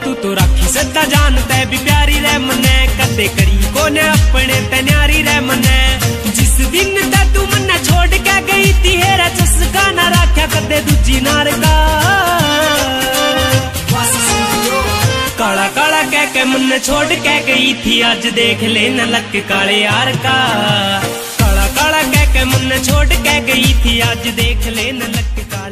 तू तो राखी सदा जानता भी प्यारी रे मने, कदे करी कोने अपने ते न्यारी रे मने। जिस दिन ता तू मन्ने छोड़ के गई थी हेरा चस्का ना राख्या कदे दूजी नार का। काला काला कह के मन्ने छोड़ के गई थी, आज देख ले न लक काले यार का। काला काला कह के मन्ने छोड़ के गई थी, आज देख ले न लक का।